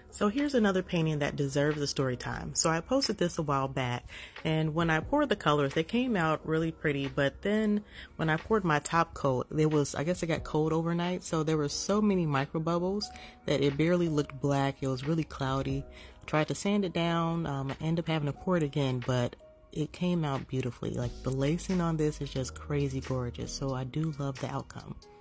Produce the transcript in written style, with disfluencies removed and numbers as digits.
So here's another painting that deserves a story time. So I posted this a while back, and when I poured the colors, they came out really pretty, but then when I poured my top coat, I guess it got cold overnight, so there were so many micro bubbles that it barely looked black. It was really cloudy. I tried to sand it down. I ended up having to pour it again, but it came out beautifully. Like, the lacing on this is just crazy gorgeous, so I do love the outcome.